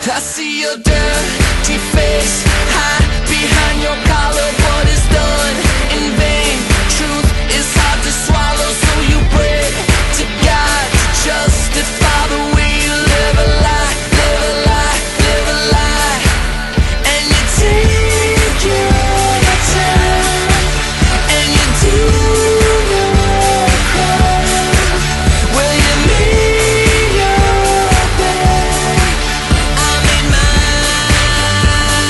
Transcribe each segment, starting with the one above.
I see your dirty face hide behind your collar. What is done in vain? Truth is hard to swallow, so you pray to God to justify the way you live a lie, live a lie, live a lie. And you take your time, and you do your crime. Well, you made your bed, I made mine.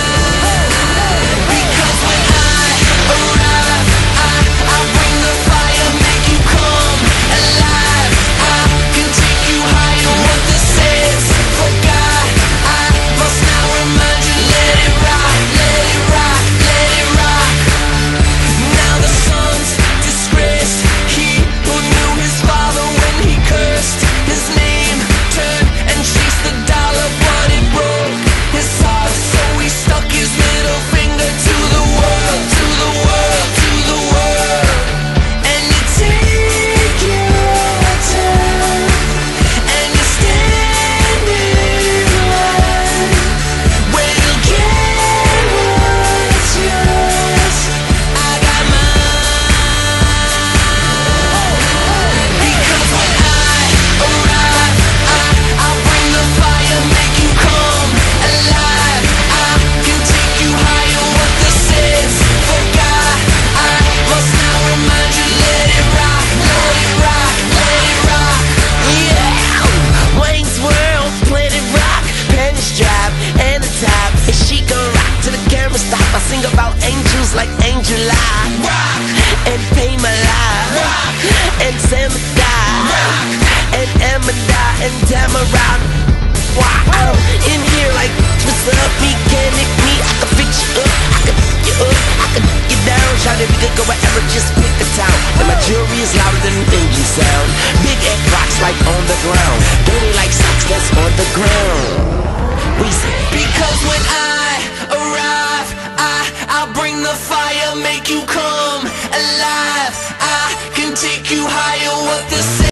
Because when I arrive, I bring the fire, make you come alive. I can take you higher, what this is. For God, I must now remind you, let it rock, let it rock, let it rock. Now the son's disgraced, he who knew his father when he cursed his name, turned and chased the dollar, but it broke his heart. So he stuck his middle finger to the world, to the world, to the world. And you take your time, and you stand in line, where you'll get what's yours. I got mine. Because when I arrive, I'll bring the fire, make you come alive. I can take you higher, what this is. For God, I must now remind you, let it rock, let it rock, let it rock. Yeah, Wayne's World, Planet Rock, pennies drop, and the top. And she gon' rock till the camera stop. I sing about angels like Angel I rock, and pay my life, rock, and Samadai, rock, and Amada, and Tamara. Wow, in here like what's up, mechanic me. I can fix you up, I can pick you up, I can pick you down. Shout it, we could go wherever, just pick a town. And my jewelry is louder than an engine sound. Big egg rocks like on the ground, dirty like socks that's on the ground. We say, because when I arrive, I'll bring the fire, make you come